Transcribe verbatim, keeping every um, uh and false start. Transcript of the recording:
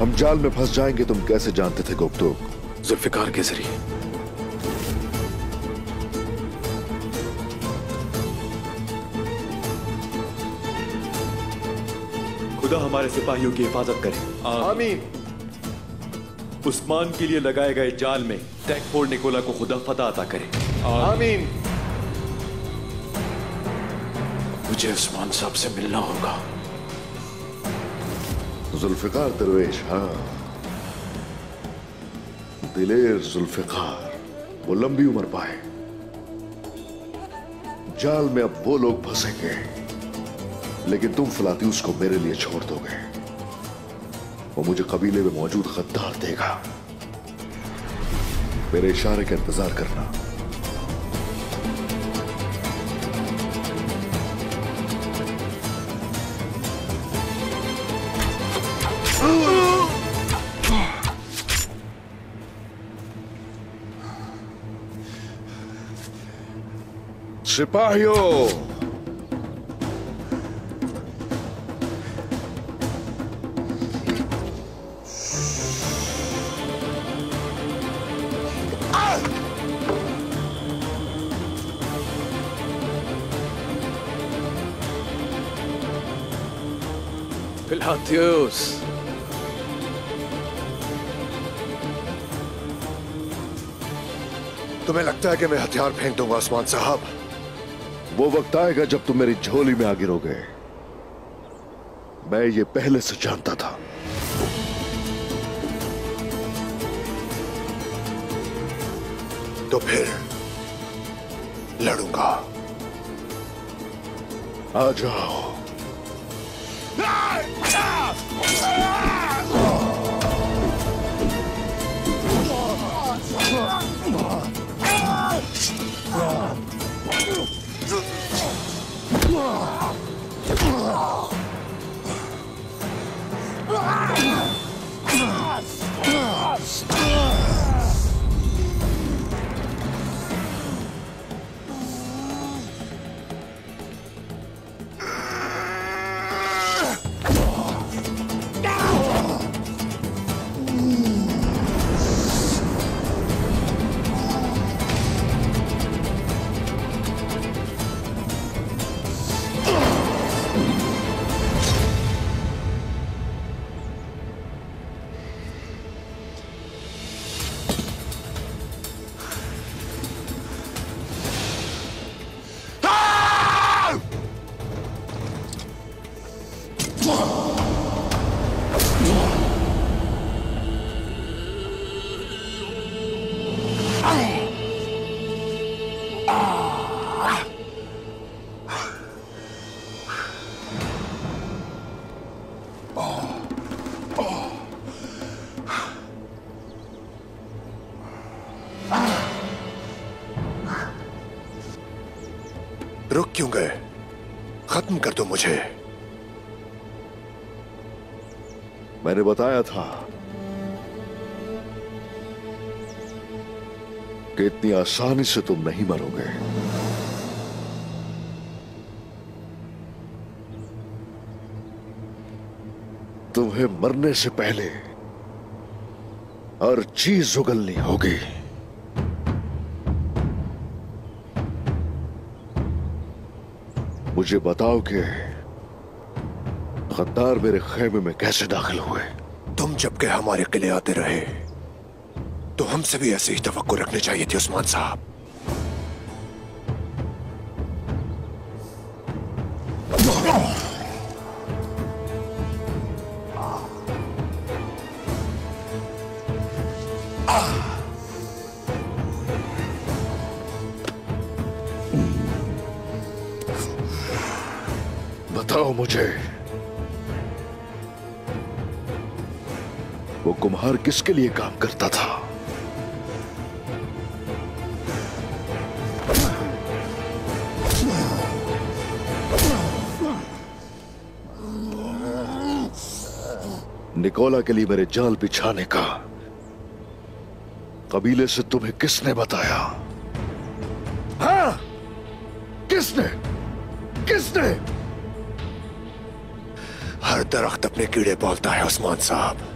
हम जाल में फंस जाएंगे तुम कैसे जानते थे गुप्तुक? जुल्फिकार के जरिए। खुदा हमारे सिपाहियों की हिफाजत करे। आमीन। उस्मान के लिए लगाए गए जाल में टैगफोर निकोला को खुदा फतह अता करे। आमीन। मुझे उस्मान साहब से मिलना होगा। जुल्फिकार दरवेश, हाँ, दिलेर जुल्फिकार, वो लंबी उम्र पाए। जाल में अब वो लोग फंसेंगे, लेकिन तुम फलातीउस को मेरे लिए छोड़ दोगे। वो मुझे कबीले में मौजूद गद्दार देगा। मेरे इशारे का इंतजार करना। सिपाहियों, फिलाथियोस, तुम्हें लगता है कि मैं हथियार फेंक दूंगा उस्मान साहब? वो वक्त आएगा जब तुम मेरी झोली में आ गिरोगे। मैं ये पहले से जानता था। तो फिर लड़ूंगा। आ जाओ। रुक क्यों गए? खत्म कर दो मुझे। मैंने बताया था कि इतनी आसानी से तुम नहीं मरोगे। तुम्हें मरने से पहले हर चीज उगलनी होगी। मुझे बताओ कि गद्दार मेरे खेमे में कैसे दाखिल हुए? तुम जबकि हमारे किले आते रहे तो हमसे भी ऐसे ही तवक्को रखनी चाहिए थी उस्मान साहब। बताओ मुझे, वो कुम्हार किसके लिए काम करता था? निकोला के लिए मेरे जाल बिछाने का कबीले से तुम्हें किसने बताया? हाँ? किसने? किसने? हर दरख्त अपने कीड़े बोलता है उस्मान साहब।